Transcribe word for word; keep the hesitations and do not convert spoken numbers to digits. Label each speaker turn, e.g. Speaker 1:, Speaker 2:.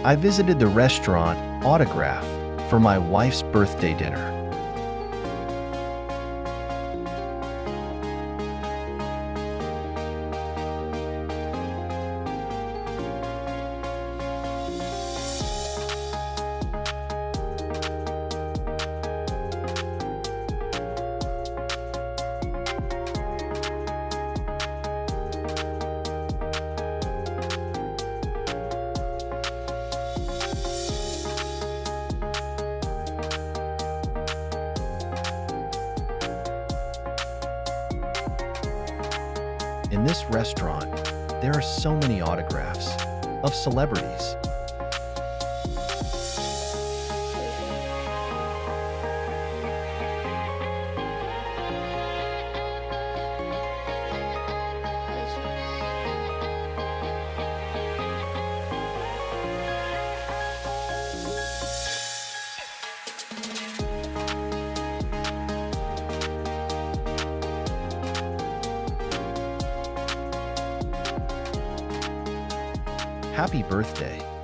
Speaker 1: I visited the restaurant Autograph for my wife's birthday dinner. In this restaurant, there are so many autographs of celebrities. Happy birthday.